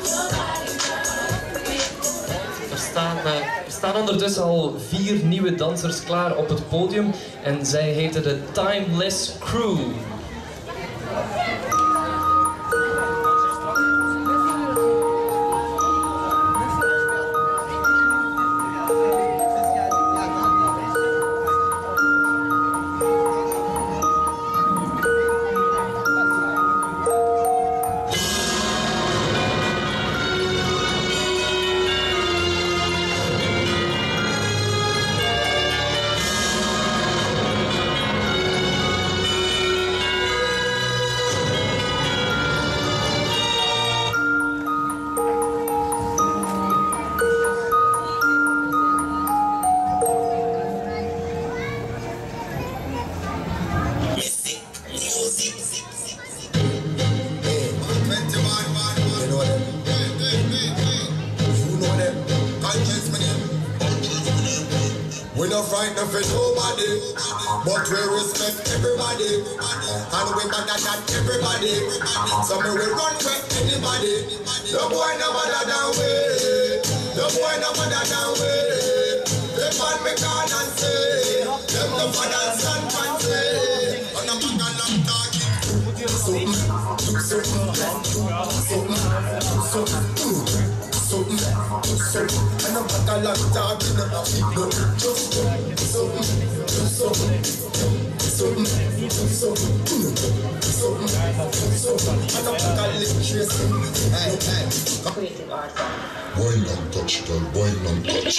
Er staan ondertussen al 4 nieuwe dansers klaar op het podium en zij heten de Timeless Crew. We not frightened for nobody, but we respect everybody. And we better than everybody. So we will run with anybody. The boy no better than we. The boy no better than we. The man me call and say, them the fathers and fancy. And I'm not gonna talking. And I'm not a lot talking about it. Just and I'm not a little chasing. Creative art. Boy, don't touch, girl. Boy, don't touch.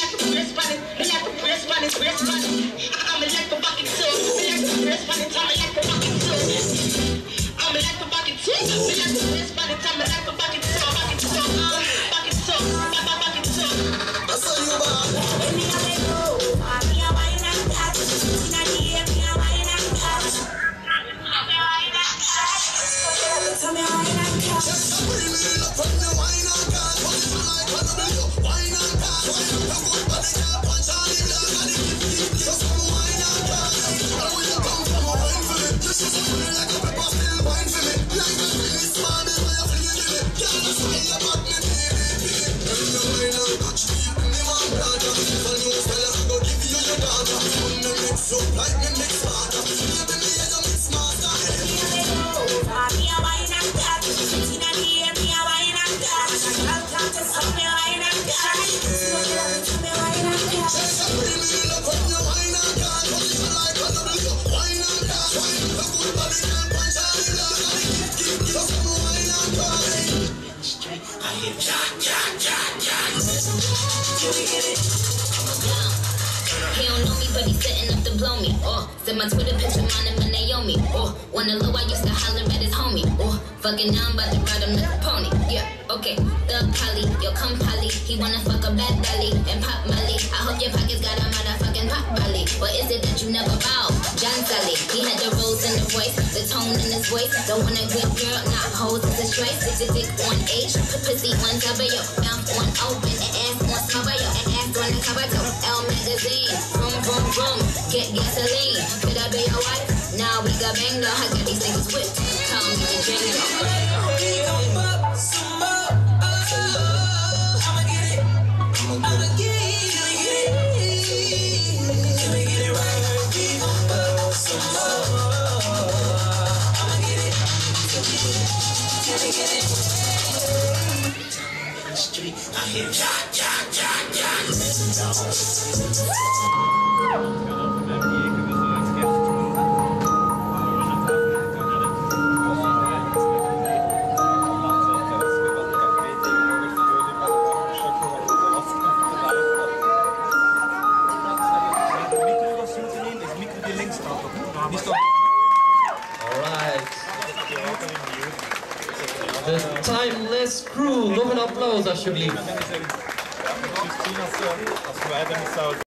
He don't know me, but he's setting up to blow me. Oh, said my Twitter picture, mine and my Naomi. Oh, on the low, I used to holler at his homie. Oh, fucking now I'm about to ride him like a pony. Yeah, okay, Thug Polly, yo, come Polly. He wanna fuck a bad belly and pop Molly. I hope your pockets got a motherfucking pop belly. Or is it that you never bow? John Sally, he had the rose in the voice, the tone in his voice. Don't want a good girl, not hoes, it's a choice. Stick the dick on H, put pussy on top of yo. Mouth on open and ass on cover yo. And ass on the cover toe. L magazine, vroom, vroom, vroom. Get gasoline, could I be your wife? Now we got banged up, I got these niggas whipped. Tell me to drink it. I hear jack, jack, jack, jack. Alright. The Timeless Crew. Nog een applaus alsjeblieft.